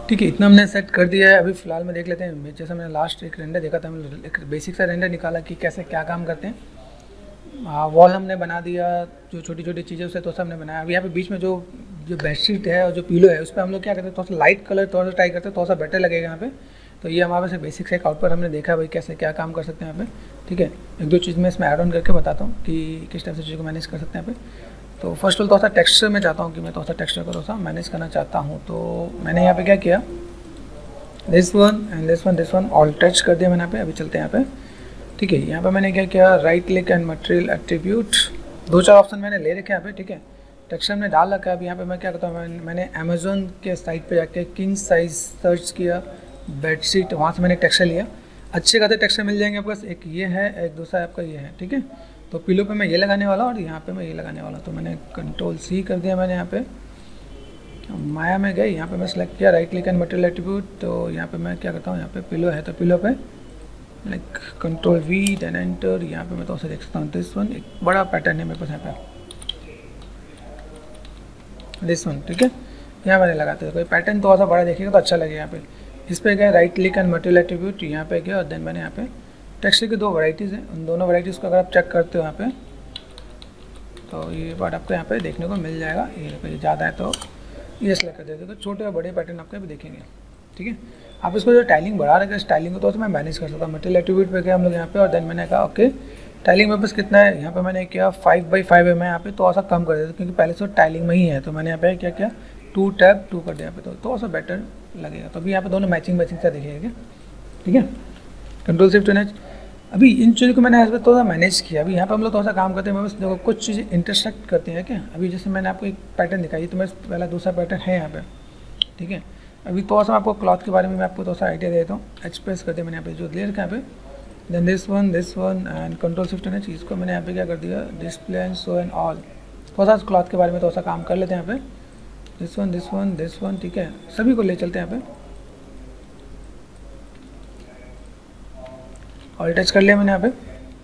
ठीक है, इतना हमने सेट कर दिया है। अभी फ़िलहाल में देख लेते हैं, जैसे मैंने लास्ट एक रेंडर देखा था, हमने एक बेसिक सा रेंडर निकाला कि कैसे क्या काम करते हैं। वॉल हमने बना दिया, जो छोटी छोटी चीज़ें उसे तो सब हमने बनाया। अभी यहाँ पे बीच में जो जो बेडशीट है और जो पिलो है, उस पर हम लोग क्या करते हैं, थोड़ा सा लाइट कलर थोड़ा सा ट्राई करते हैं, थोड़ा सा बेटर लगेगा यहाँ पे। तो ये हमारे से बेसिक से एक आउटपुट हमने देखा भाई कैसे क्या काम कर सकते हैं यहाँ पे। ठीक है, एक दो चीज़ मैं इसमें ऐड ऑन करके बताता हूँ कि किस टाइप से चीज़ों को मैनेज कर सकते हैं यहाँ पे। तो फर्स्ट ऑफ ऑल थोड़ा सा टेक्सचर में चाहता हूँ कि मैं थोड़ा सा टेक्सचर को थोड़ा सा मैनेज करना चाहता हूँ। तो मैंने यहाँ पे क्या किया, this one and this one all touch कर दिया मैंने यहाँ पे। अभी चलते हैं यहाँ पे। ठीक है, यहाँ पे मैंने क्या किया, right click and material attribute, दो चार ऑप्शन मैंने ले रखे हैं यहाँ पे। ठीक है, टेक्सचर में डाल रखा है। अभी यहाँ पे मैं क्या करता हूँ, मैंने अमेज़ोन के साइट पे जाके किंग साइज सर्च किया, बेडशीट, वहाँ से मैंने टेक्सचर लिया। अच्छे खासे टेक्सचर मिल जाएंगे आपके पास। एक ये है, एक दूसरा आपका ये है। ठीक है, तो पिलो पे मैं ये लगाने वाला हूँ और यहाँ पे मैं ये लगाने वाला हूँ। तो मैंने Ctrl+C कर दिया मैंने यहाँ पे, माया में गई, यहाँ पे मैं सेलेक्ट किया right click and material attribute. तो यहाँ पे मैं क्या करता हूँ, यहाँ पे पिलो है तो पिलो पे लाइक Ctrl+V देन एंटर। यहाँ पे मैं तो उसे देख सकता हूँ, दिस वन एक बड़ा पैटर्न है मेरे पास यहाँ पे, दिस वन। ठीक है, यहाँ मैंने लगाते हैं कोई पैटर्न थोड़ा सा बड़ा देखिएगा तो अच्छा लगेगा। यहाँ पे इस पे गए right click and material attribute, यहाँ पे गया और देन मैंने यहाँ पे टेक्सचर की दो वैराइटीज़ हैं, उन दोनों वैराइटीज़ को अगर आप चेक करते हो यहाँ पे, तो ये पार्ट आपको यहाँ पे देखने को मिल जाएगा। ये ज़्यादा है तो ये सेलेक्ट कर देते, तो छोटे और बड़े पैटर्न आपके भी देखेंगे। ठीक है, आप इसको जो टाइलिंग बढ़ा रखे स्टाइलिंग को तो मैं मैनेज कर सकता हूँ। मटेरियल एट्रीब्यूट पे गए हम लोग यहाँ पे और देन मैंने कहा ओके टाइलिंग में बस कितना है, यहाँ पे मैंने किया 5x5 है। मैं यहाँ पे थोड़ा सा कम कर देता क्योंकि पहले से टाइलिंग में ही है। तो मैंने यहाँ पे क्या किया 2 कर दिया यहाँ पे, तो थोड़ा सा बेटर लगेगा। तो अभी यहाँ पे दोनों मैचिंग सा देखिएगा। ठीक है, Ctrl+Shift+H। अभी इन चीज़ों को मैंने यहाँ पे थोड़ा मैनेज किया। अभी यहाँ पे हम लोग थोड़ा सा काम करते हैं, मैं बस देखो कुछ चीज़ें इंटरसेक्ट करती हैं क्या। अभी जैसे मैंने आपको एक पैटर्न दिखाई, तो मैं पहला दूसरा पैटर्न है यहाँ पे। ठीक है, अभी थोड़ा सा आपको क्लॉथ के बारे में मैं आपको थोड़ा सा आइडिया देता हूँ। एच प्रेस करते हैं मैंने यहाँ पे जो ले रखा है यहाँ पे, then this one and Ctrl+Shift+H। इसको मैंने यहाँ पे क्या कर दिया, display and show and all. थोड़ा सा क्लॉथ के बारे में थोड़ा सा काम कर लेते हैं यहाँ पे, दिस वन। ठीक है, सभी को ले चलते हैं यहाँ पे, ऑल टच कर लिया मैंने यहाँ पे।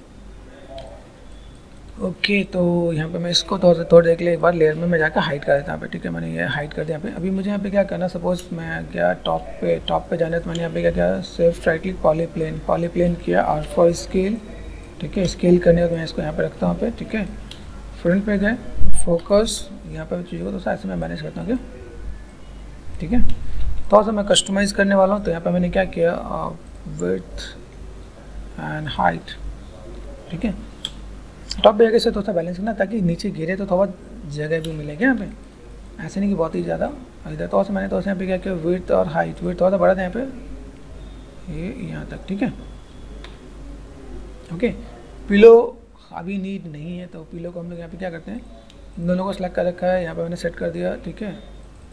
ओके, तो यहाँ पे मैं इसको थोड़ा देख लिया एक बार, लेयर में मैं जाकर हाइड कर देता हूँ यहाँ पे। ठीक है, मैंने ये हाइड कर दिया यहाँ पे। अभी मुझे यहाँ पे क्या करना, सपोज मैं गया टॉप पे जाने, तो मैंने यहाँ पे क्या किया, सिर्फ राइट क्लिक पॉलीप्लेन किया और फॉर स्केल। ठीक है, स्केल करने के मैं इसको यहाँ पे रखता हूँ पे। ठीक है, फ्रंट पे गए फोकस, यहाँ पे चीज़ों को तो ऐसे मैं मैनेज करता हूँ क्या। ठीक है, थोड़ा सा मैं कस्टमाइज़ करने वाला हूँ। तो यहाँ पर मैंने क्या किया, विड्थ एंड हाइट। ठीक है, टॉप पे जगह से थोड़ा सा बैलेंस करना ताकि नीचे गिरे तो थोड़ा जगह भी मिलेगी यहाँ पे, ऐसे नहीं कि बहुत ही ज़्यादा इधर। तो मैंने तो यहाँ पे क्या किया, विड्थ और हाइट, विड्थ थोड़ा सा बड़ा था यहाँ पे, ये यहाँ तक। ठीक है, ओके। पिलो अभी नीड नहीं है, तो पिलो को हम लोग यहाँ पे क्या करते हैं, इन दोनों को सेलेक्ट कर रखा है, यहाँ पे मैंने सेट कर दिया। ठीक है,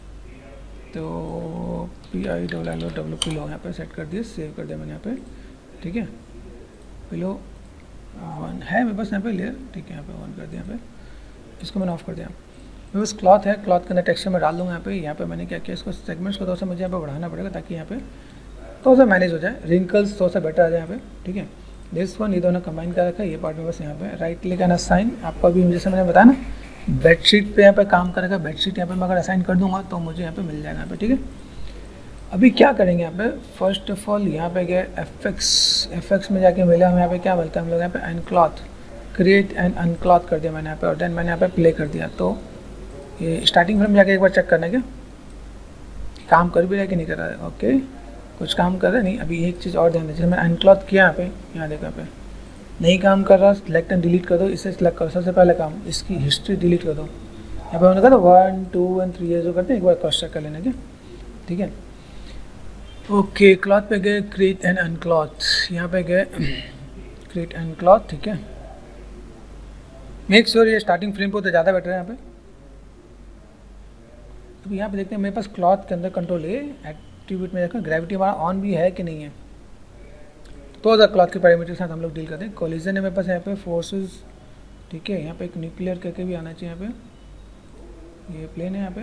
तो PILLO पिलो यहाँ पे सेट कर दिया, सेव कर दिया मैंने यहाँ पे। ठीक है, पिलो 1 है मेरे पास यहाँ पे लेयर। ठीक है, यहाँ पे 1 कर दिया, यहाँ पे इसको मैंने ऑफ कर दिया। मेरे पास क्लॉथ है, क्लॉथ के अंदर टेक्सचर में डाल दूँगा यहाँ पे। यहाँ पे मैंने क्या किया, इसको सेगमेंट्स को थोड़ा सा मुझे यहाँ पे बढ़ाना पड़ेगा ताकि यहाँ पे थोड़ा सा मैनेज हो जाए, रिंकल्स थोड़ा सा बेटर आ जाए यहाँ पे। ठीक है, दिस वन, ये दोनों कंबाइन कर रखा है, ये पार्ट में बस यहाँ पे राइट क्लिक एंड असाइन। आपको अभी जैसे मैंने बताया ना, बेडशीट पे यहाँ पे काम करेगा, बेडशीट यहाँ पे मैं अगर असाइन कर दूँगा तो मुझे यहाँ पे मिल जाएगा यहाँ पे। ठीक है, अभी क्या करेंगे यहाँ पे, फर्स्ट ऑफ ऑल यहाँ पे गए एफेक्ट्स में जाके मिला हमें यहाँ पे क्या मिलता है, हम लोग यहाँ पे अनक्लॉथ, क्रिएट एंड अनक्लॉथ कर दिया मैंने यहाँ पे, और देन मैंने यहाँ पे प्ले कर दिया। तो ये स्टार्टिंग फ्रेम जाके एक बार चेक करना है क्या काम कर भी रहा है कि नहीं कर रहा है। ओके, कुछ काम कर रहा है नहीं। अभी एक चीज़ और ध्यान दीजिए, मैंने अनक्लॉथ किया यहाँ पे, यहाँ देखो यहाँ पे नहीं काम कर रहा, सिलेक्ट एंड डिलीट कर दो, इसे सिलेक्ट करो। सबसे पहले काम इसकी हिस्ट्री डिलीट कर दो। यहाँ पे मैंने कहा 1 2 एंड 3 जो करते हैं, एक बार क्रॉस चेक कर लेना क्या। ठीक है, ओके, क्लॉथ पे गए, क्रिएट एंड अनक्लॉथ, यहाँ पे गए क्रिएट अनक्लॉथ। ठीक है, मेक श्योर ये स्टार्टिंग फ्रेम पे तो ज़्यादा बेटर है यहाँ पे। तो यहाँ पे देखते हैं मेरे पास क्लॉथ के अंदर Ctrl A एट्रीब्यूट में देखो ग्रेविटी हमारा ऑन भी है कि नहीं है। तो अगर क्लॉथ के पैरामीटर के साथ हम लोग डील करते हैं। कोलिजन है मेरे पास यहाँ पे, फोर्सेस। ठीक है, यहाँ पे एक न्यूक्लियर करके भी आना चाहिए यहाँ पे, ये प्लेन है यहाँ पे।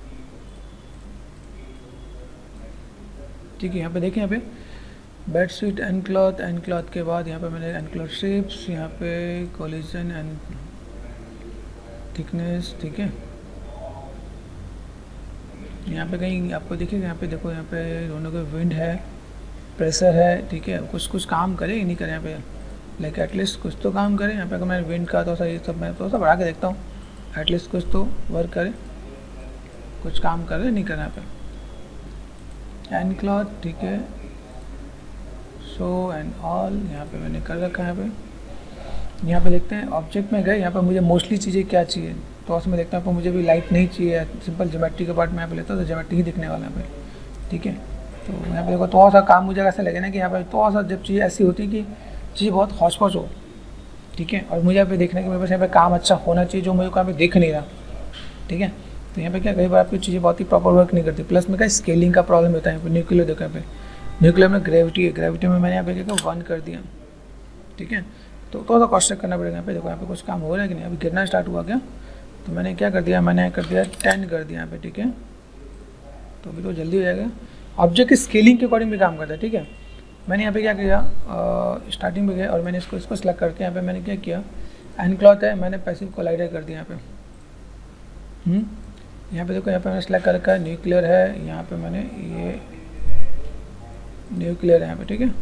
ठीक है, यहाँ पे देखें, यहाँ पे बेडशीट एनक्लॉथ के बाद यहाँ पे मैंने एनक्लॉथ शेप्स, यहाँ पे कोलिजन एंड थिकनेस। ठीक है, यहाँ पे कहीं आपको दिखेगा, यहाँ पे देखो, यहाँ पे दोनों के विंड है, प्रेशर है, ठीक है, कुछ काम करे नहीं करे यहाँ पे, लाइक एटलीस्ट कुछ तो काम करे। यहाँ पे अगर मैं विंड का तो ये सब मैं थोड़ा सा बढ़ा के देखता हूँ, एटलीस्ट कुछ तो वर्क करे, कुछ काम करे नहीं करे यहाँ पे। एंड क्लॉथ, ठीक है, शो एंड ऑल यहाँ पे मैंने कर रखा है। यहाँ पे देखते हैं ऑब्जेक्ट में गए, यहाँ पे मुझे मोस्टली चीज़ें क्या चाहिए, तो उसमें देखता हूँ मुझे भी लाइट नहीं चाहिए, सिंपल ज्योमेट्री का पार्ट मैं यहाँ पे लेता हूँ, तो ज्योमेट्री ही दिखने वाला है यहाँ पे, ठीक है। तो यहाँ पे देखो थोड़ा सा काम मुझे ऐसा लगे ना कि यहाँ पे थोड़ा सा जब चीज़ें ऐसी होती है कि चीज़ बहुत हौच पौच हो, ठीक है, और मुझे यहाँ पे देखना कि मेरे पास यहाँ पे काम अच्छा होना चाहिए जो मुझे यहाँ पे दिख नहीं रहा, ठीक है। तो यहाँ पे क्या कई बार आपकी चीज़ें बहुत ही प्रॉपर वर्क नहीं करती, प्लस में क्या स्केलिंग का प्रॉब्लम होता है। यहाँ पे न्यूक्लियर देखो, यहाँ पे न्यूक्लियर में ग्रेविटी है, ग्रेविटी में मैंने यहाँ पे क्या 1 कर दिया, ठीक है। तो थोड़ा सा क्रॉस चेक करना पड़ेगा। यहाँ पे देखो, यहाँ पे कुछ काम हो रहा है कि नहीं, अभी गिरना स्टार्ट हुआ क्या, तो मैंने क्या कर दिया, मैंने कर दिया 10 कर दिया यहाँ पे, ठीक है। तो अभी तो जल्दी हो जाएगा। ऑब्जेक्ट की स्केलिंग के अकॉर्डिंग भी काम करता है, ठीक है। मैंने यहाँ पे क्या किया, स्टार्टिंग में गया और मैंने इसको सेलेक्ट करके यहाँ पे मैंने क्या किया, एनक्लॉथ है, मैंने पैसिव कोलाइडर कर दिया यहाँ पे। यहाँ पे देखो, यहाँ पे मैंने सेलेक्ट कर रखा है, न्यूक्लियर है, यहाँ पे मैंने ये न्यूक्लियर है यहाँ पे, ठीक है।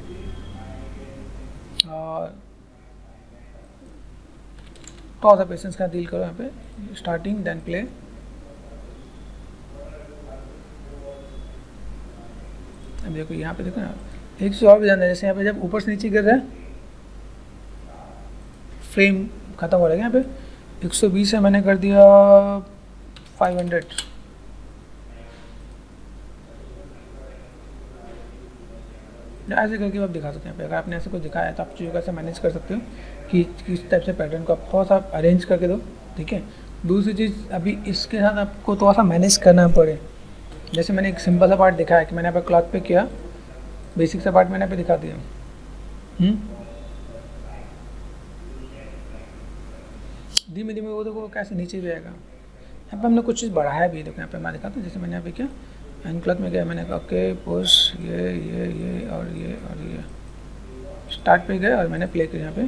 और थोड़ा सा पेशेंस का डील करो यहाँ पे, स्टार्टिंग देन प्ले। अब देखो यहाँ पे देखो ना, एक चीज़ और भी जानना है, जैसे यहाँ पे जब ऊपर से नीचे गिर रहा है फ्रेम खत्म हो रहा है। यहाँ पे 120 है, मैंने कर दिया 500, ऐसे करके आप दिखा सकते हैं। अगर आपने ऐसे कुछ दिखाया है तो आप चीज़ों को ऐसे मैनेज कर सकते हो कि किस टाइप से पैटर्न को आप थोड़ा सा अरेंज करके दो, ठीक है। दूसरी चीज़, अभी इसके साथ आपको थोड़ा सा मैनेज करना पड़े, जैसे मैंने एक सिंपल सा पार्ट दिखाया कि मैंने यहाँ पे क्लॉथ पे किया, बेसिक सा पार्ट मैंने यहाँ पे दिखा दिया। धीमे धीमे वो देखो कैसे नीचे भी आएगा। यहाँ पे हमने कुछ चीज़ बढ़ाया भी, देखो यहाँ पे मैं दिखाता हूँ। जैसे मैंने यहाँ पे क्या एंड क्लॉथ में गया, मैंने कहा ओके पुश ये और ये स्टार्ट पे गए और मैंने प्ले किया यहाँ पे।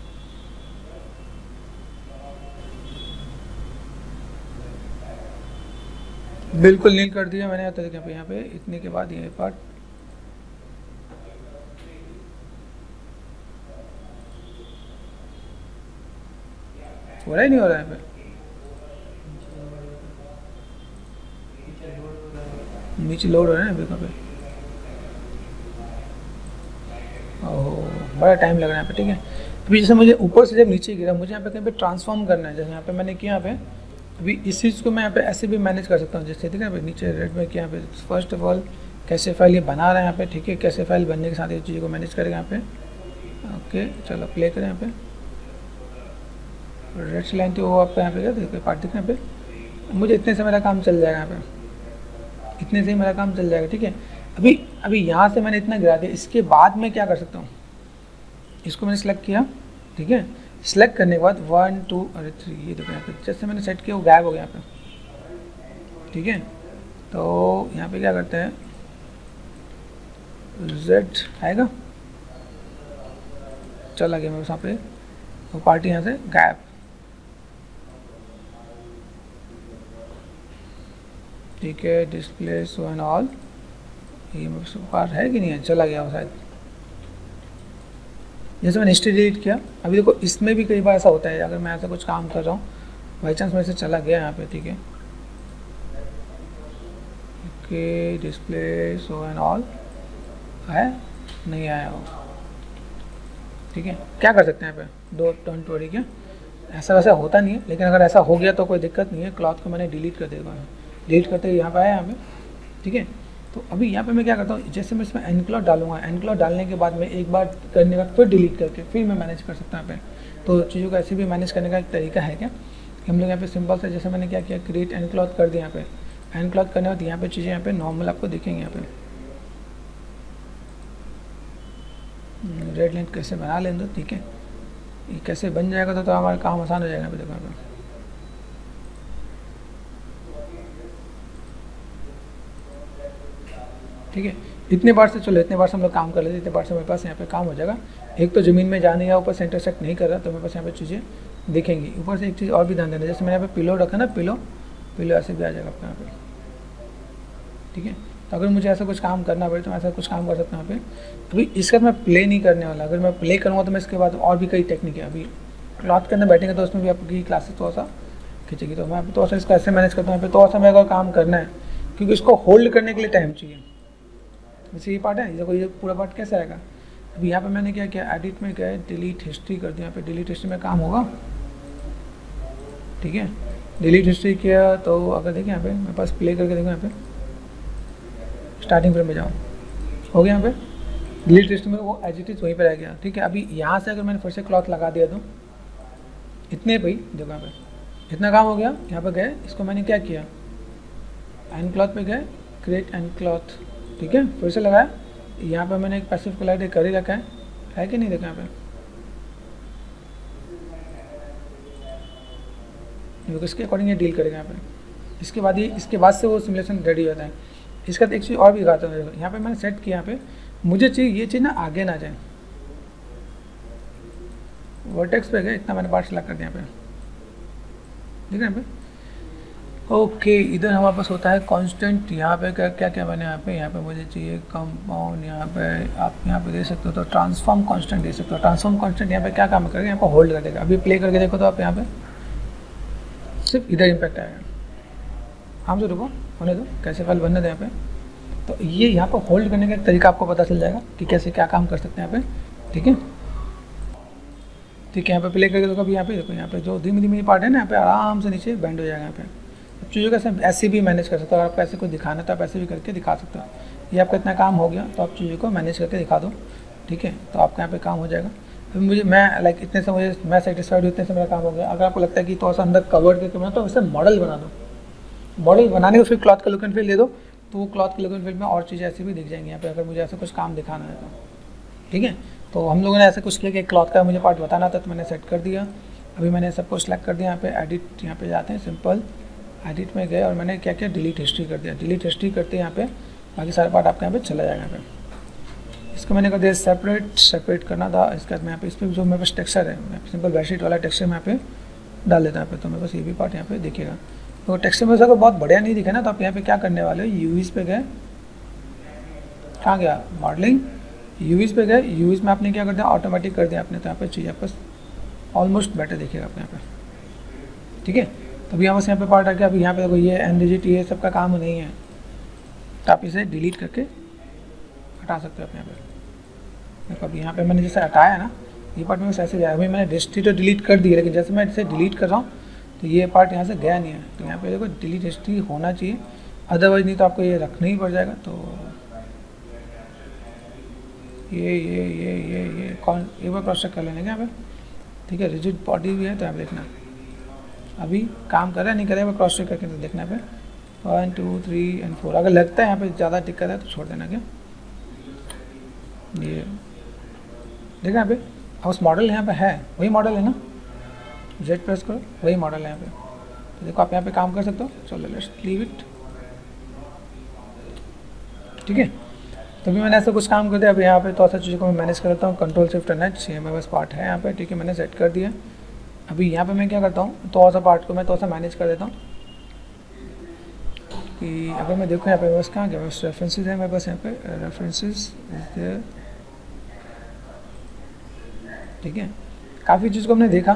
बिल्कुल नील कर दिया मैंने, तो देखिए यहाँ पे इतने के बाद ये पार्ट हो रहा ही नहीं हो रहा है यहाँ पे, नीचे लोड हो रहा है यहाँ पे। ओहो बड़ा टाइम लग रहा है यहाँ पे, ठीक है। अभी जैसे मुझे ऊपर से जब नीचे गिरा, मुझे यहाँ पे कहीं पे ट्रांसफॉर्म करना है, जैसे यहाँ पे मैंने किया यहाँ पे। अभी इस चीज़ को मैं यहाँ पे ऐसे भी मैनेज कर सकता हूँ, जैसे ठीक है यहाँ पे नीचे रेड में किया यहाँ पे। फर्स्ट ऑफ ऑल कैसे फाइल ये बना रहा है यहाँ पे, ठीक है, कैसे फाइल बनने के साथ ये चीज़ों को मैनेज करेगा यहाँ पे। ओके चलो प्ले करें यहाँ पे। रेड सी लाइन थी वो आपका यहाँ पे क्या देखिए पार्ट दिख यहाँ पे। मुझे इतने से मेरा काम चल जाएगा यहाँ पे, इतने से ही मेरा काम चल जाएगा, ठीक है। अभी यहाँ से मैंने इतना गिरा दिया, इसके बाद मैं क्या कर सकता हूँ, इसको मैंने सेलेक्ट किया, ठीक है। सेलेक्ट करने के बाद 1 2 और 3 ये देखो यहाँ पे जैसे मैंने सेट किया वो गायब हो गया यहाँ पे, ठीक है। तो यहाँ पे क्या करते हैं, Z आएगा, चला गया मेरे यहाँ पे वो पार्टी यहाँ से गायब, ठीक है। डिस्प्ले शो एंड ऑल, ये मेरे पार्ट है कि नहीं है, चला गया वो शायद। जैसे मैंने हिस्ट्री डिलीट किया, अभी देखो इसमें भी कई बार ऐसा होता है, अगर मैं ऐसा कुछ काम कर रहा हूँ बाई चांस मेरे से चला गया यहाँ पे, ठीक है। Okay display show and all है, नहीं आया वो, ठीक है। क्या कर सकते हैं यहाँ पे, डोंट वरी, क्या ऐसा वैसा होता नहीं है, लेकिन अगर ऐसा हो गया तो कोई दिक्कत नहीं है। क्लॉथ को मैंने डिलीट कर देगा, डिलीट करते ही यहाँ पे आया यहाँ पे, ठीक है। तो अभी यहाँ पे मैं क्या करता हूँ, जैसे मैं इसमें एनक्लॉथ डालूंगा, एनक्लॉथ डालने के बाद मैं एक बार करने के बाद फिर डिलीट करके फिर मैं मैनेज कर सकता हूँ यहाँ पे। तो चीज़ों को ऐसे भी मैनेज करने का एक तरीका है क्या, कि हम लोग यहाँ पे सिंपल से जैसे मैंने क्या किया, क्रिएट एनक्लॉथ कर दिया यहाँ पे। एनक्लॉथ करने के बाद यहाँ पे चीज़ें यहाँ पे नॉर्मल आपको दिखेंगे। यहाँ पे रेड लाइन कैसे बना लें दो, ठीक है, ये कैसे बन जाएगा तो हमारा काम आसान हो जाएगा। यहाँ पे देखो यहाँ पे ठीक है। इतने बार से चलो, इतने बार से हम लोग काम कर लेते, इतने बार से मेरे पास यहाँ पे काम हो जाएगा। एक तो ज़मीन में जाने या ऊपर से इंटरसेक्ट नहीं कर रहा, तो मेरे पास यहाँ पे चीज़ें दिखेंगी। ऊपर से एक चीज़ और भी ध्यान देना, जैसे मैंने यहाँ पे पिलो रखा ना, पिलो ऐसे भी आ जाएगा आपका यहाँ पे, ठीक है। तो अगर मुझे ऐसा कुछ काम करना पड़े तो मैं ऐसा कुछ काम कर सकता हूँ यहाँ पे। अभी इसका मैं प्ले नहीं करने वाला, अगर मैं प्ले करूँगा तो मैं इसके बाद और भी कई टेक्निक है। अभी क्लॉथ के अंदर बैठेंगे तो उसमें भी आपकी क्लासेस थोड़ा सा खींचेगी, तो मैं अभी थोड़ा सा इसको ऐसे मैनेज करता हूँ। यहाँ पे थोड़ा सा मेरे को काम करना है क्योंकि इसको होल्ड करने के लिए टाइम चाहिए। वैसे ये पार्ट है, देखो ये पूरा पार्ट कैसे आएगा। अभी यहाँ पे मैंने क्या किया, एडिट में गए, डिलीट हिस्ट्री कर दिया। यहाँ पे डिलीट हिस्ट्री में काम होगा, ठीक है। डिलीट हिस्ट्री किया तो अगर देखें यहाँ पे मेरे पास प्ले करके देखो, यहाँ पे स्टार्टिंग फ्रेम में जाओ, हो गया। यहाँ पे डिलीट हिस्ट्री में वो एज इट इज वहीं पर रह गया, ठीक है। अभी यहाँ से अगर मैंने फिर से क्लॉथ लगा दिया तो इतने पे ही देखो, यहाँ पे इतना काम हो गया। यहाँ पे गए, इसको मैंने क्या किया, एंड क्लॉथ पे गए, क्रिएट एंड क्लॉथ, ठीक है, फिर से लगाया। यहाँ पे मैंने एक पैसिव क्लाइड कर ही रखा है कि नहीं, देखो यहाँ पे देखो इसके अकॉर्डिंग ये डील करेगा यहाँ पे। इसके बाद से वो सिमुलेशन रेडी होता है। इसका एक चीज़ और भी दिखाता हूँ, यहाँ पे मैंने सेट किया, यहाँ पे मुझे चाहिए ये चीज़ ना आगे ना जाए। वर्टेक्स पे गए, इतना मैंने पार्ट सेलेक्ट कर दिया यहाँ पे, ठीक है यहाँ पे। ओके, इधर हमारे पास होता है कांस्टेंट। यहाँ पे क्या क्या मैंने यहाँ पे मुझे चाहिए कंपाउंड। यहाँ पे आप यहाँ पे दे सकते हो तो ट्रांसफॉर्म कांस्टेंट दे सकते हो। ट्रांसफॉर्म कांस्टेंट यहाँ पे क्या काम करेगा, यहाँ पे होल्ड कर देगा। अभी प्ले करके देखो तो आप यहाँ पे सिर्फ इधर इम्पैक्ट आएगा। हम से रुको, होने दो, कैसे फाइल बनने दो यहाँ पे। तो ये यहाँ पर होल्ड करने का एक तरीका आपको पता चल जाएगा कि कैसे क्या काम कर सकते हैं यहाँ पे, ठीक है। ठीक है, यहाँ पे प्ले करके देखो। अभी यहाँ पे देखो, यहाँ पे जो धीमे धीमे पार्ट है ना, यहाँ पे आराम से नीचे बैंड हो जाएगा। यहाँ पे चीज़ों का ऐसे भी मैनेज कर सकते हो। अगर आपको ऐसे कुछ दिखाना तो आप ऐसे भी करके दिखा सकते हो। ये आपका इतना काम हो गया तो आप चीज़ों को मैनेज करके दिखा दो, ठीक है। तो आपका यहाँ पे काम हो जाएगा। अभी मैं इतने से मैं सेटिस्फाइड हूँ, इतने से मेरा काम हो गया। अगर आपको लगता है कि थोड़ा सा अंदर कवर करके बना तो वैसे मॉडल बना दो। मॉडल बनाने को फिर क्लॉथ का लुक एंड फील दे दो, तो वो क्लॉथ के लुक एंड फील में और चीज़ें ऐसी भी दिख जाएंगी यहाँ पे, अगर मुझे ऐसा कुछ काम दिखाना है तो, ठीक है। तो हम लोगों ने ऐसा कुछ किया कि क्लॉथ का मुझे पार्ट बताना था तो मैंने सेट कर दिया। अभी मैंने सब कुछ सेलेक्ट कर दिया। यहाँ पे एडिट, यहाँ पे जाते हैं, सिंपल एडिट में गए और मैंने क्या किया, डिलीट हिस्ट्री कर दिया। डिलीट हिस्ट्री करते यहाँ पे बाकी सारा पार्ट आपके यहाँ पे चला जाएगा। यहाँ पे इसको मैंने कर दिया सेपरेट करना था। इसके बाद मैं यहाँ पे इस पर जो मेरे पास टेक्सचर है, मैं सिंपल बेडशीट वाला टेक्सचर मैं यहाँ पे डाल देता हूँ यहाँ पे। तो मेरे पास ये भी पार्ट यहाँ पे दिखेगा। तो टेक्सचर में अगर बहुत बढ़िया नहीं दिखे ना, तो आप यहाँ पे क्या करने वाले हो, यूवीज़ पे गए, कहाँ गया, मॉडलिंग, यूवीज़ पे गए। यूवीज़ में आपने क्या कर दिया, ऑटोमेटिक कर दिया आपने। तो यहाँ पे चीज़ आपको ऑलमोस्ट बेटर दिखेगा आपके यहाँ पे, ठीक है। तो अभी यहाँ पे पार्ट आ गया। अभी यहाँ पे देखो ये एनडिजिट ये सब का काम नहीं है, तो आप इसे डिलीट करके हटा सकते हो आप यहाँ पे। देखो अभी यहाँ पे मैंने जैसे हटाया ना, ये पार्ट में ऐसे गया। अभी मैंने हिस्ट्री तो डिलीट कर दी है, लेकिन जैसे मैं इसे डिलीट कर रहा हूँ तो ये पार्ट यहाँ से गया नहीं है। तो यहाँ पे देखो डिलीट हिस्ट्री होना चाहिए, अदरवाइज नहीं तो आपको ये रखना ही पड़ जाएगा। तो ये कौन एक बार क्रॉस चेक कर लेने का यहाँ पे, ठीक है। रिजिड बॉडी भी है तो आप देखना अभी काम कर रहा है नहीं कर रहा है, क्रॉस चेक करके तो देखना पे 1 2 3 और 4। अगर लगता है यहाँ पे ज़्यादा दिक्कत है तो छोड़ देना। क्या ये देखा यहाँ पे, अब उस मॉडल यहाँ पे है, वही मॉडल है ना, जेड प्रेस करो, वही मॉडल है यहाँ पे। तो देखो आप यहाँ पे काम कर सकते हो। चलो लेट्स लीव इट, ठीक है। तो भी मैंने ऐसा कुछ काम कर दिया। अभी यहाँ पे तो ऐसा चीज़ों को मैं मैनेज कर लेता हूँ, कंट्रोल शिफ्ट एन एच, ये मेरे पास पार्ट है यहाँ पे, ठीक है, मैंने सेट कर दिया। अभी यहाँ पे मैं क्या करता हूँ, तो ऐसा पार्ट को मैं तो ऐसा मैनेज कर देता हूँ कि अगर मैं देखूँ यहाँ पे बस कहाँ गया, बस रेफरेंसेस है मेरे पास, यहाँ पे रेफरेंसेस, ठीक है। काफ़ी चीज़ को हमने देखा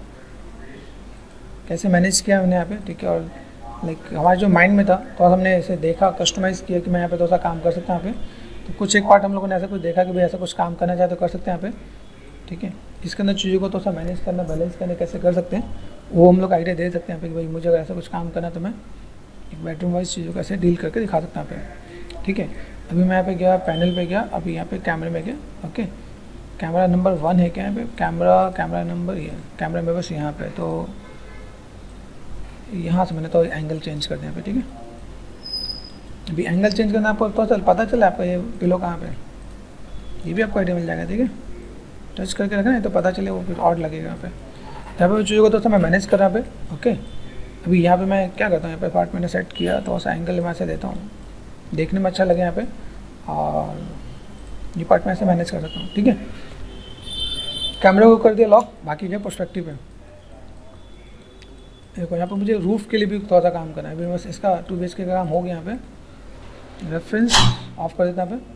कैसे मैनेज किया हमने यहाँ पे, ठीक है। और लाइक हमारे जो माइंड में था तो हमने ऐसे देखा, कस्टमाइज़ किया कि मैं यहाँ पे तो ऐसा काम कर सकता हूँ यहाँ पे। तो कुछ एक पार्ट हम लोगों ने ऐसा कुछ देखा कि भाई ऐसा कुछ काम करना चाहे तो कर सकते हैं यहाँ पे, ठीक है। इसके अंदर चीज़ों को तो सब मैनेज करना, बैलेंस करना कैसे कर सकते हैं, वो हम लोग आइडिया दे सकते हैं यहाँ पे कि भाई मुझे अगर ऐसा कुछ काम करना तो मैं एक बेडरूम वाइज चीज़ों को ऐसे डील करके दिखा सकता हूँ यहाँ पे, ठीक है। अभी मैं यहाँ पे गया, पैनल पे गया, अभी यहाँ पे कैमरे में गया, ओके। कैमरा नंबर 1 है क्या यहाँ पे, कैमरा नंबर ये कैमरा में बस यहाँ पे। तो यहाँ से मैंने तो एंगल चेंज कर दिया यहाँ पे, ठीक है। अभी एंगल चेंज करना आपको तो पता चला आपका ये पिलो कहाँ पे, ये भी आपको आइडिया मिल जाएगा, ठीक है। टच करके रखना है तो पता चले, वो फिर ऑड लगेगा यहाँ पे। यहाँ पे चीज़ों को तो मैं मैनेज कर रहा हूँ यहाँ पे, ओके। अभी यहाँ पे मैं क्या करता हूँ, यहाँ पे पार्ट मैंने सेट किया तो ऐसा एंगल मैं ऐसे देता हूँ, देखने में अच्छा लगे यहाँ पे, और ये पार्ट मैं ऐसे मैनेज कर सकता हूँ, ठीक है। कैमरे को कर दिया लॉक, बाकी क्या पर्सपेक्टिव है। देखो यहाँ पे मुझे रूफ़ के लिए भी थोड़ा सा काम करना है। अभी बस इसका 2 BHK का काम हो गया यहाँ पे। रेफरेंस ऑफ कर देते हैं यहाँ पे।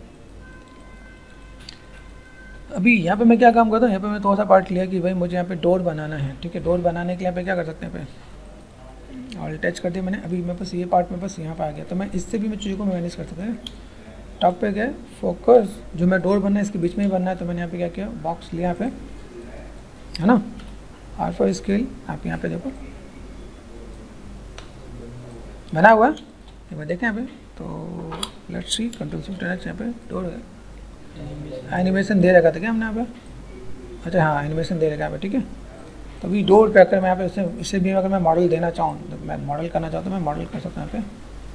अभी यहाँ पे मैं क्या काम करता हूँ, यहाँ पे मैं थोड़ा सा पार्ट लिया कि भाई मुझे यहाँ पे डोर बनाना है, ठीक है। डोर बनाने के लिए यहाँ पे क्या कर सकते हैं, यहाँ पे ऑल टच कर दिया मैंने। अभी मेरे पास ये पार्ट मेरे पास यहाँ पे आ गया, तो मैं इससे भी मैं चीज़ों को मैनेज कर सकता है। टॉप पे गए, फोकस, जो मैं डोर बनना है इसके बीच में ही बनना है, तो मैंने यहाँ पे क्या किया, बॉक्स लिया यहाँ पे, है ना। आर फॉर स्केल, आप यहाँ पे देखो बना हुआ है, एक बार देखें यहाँ पे। तो लेट्स सी, कंट्रोल शिफ्ट यहाँ पे डोर एनिमेशन दे रखा था क्या हमने यहाँ पे, अच्छा हाँ एनिमेशन दे रखा है यहाँ पे, ठीक है। तो अभी डोर पे अगर मैं यहाँ पे इससे भी अगर मैं मॉडल देना चाहूँ, तो मैं मॉडल करना चाहता हूँ, मैं मॉडल कर सकता हूँ यहाँ पे,